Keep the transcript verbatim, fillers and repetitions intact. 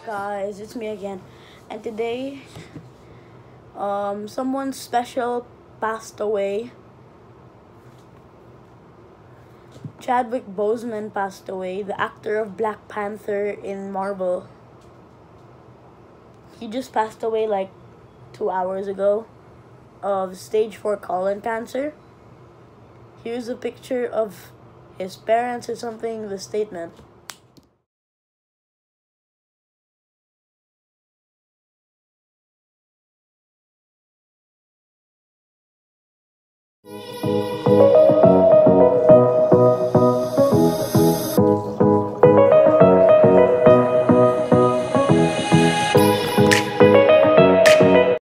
guys, it's me again, and today, um, someone special passed away. Chadwick Boseman passed away, the actor of Black Panther in Marvel. He just passed away like two hours ago of stage four colon cancer. Here's a picture of his parents or something, the statement.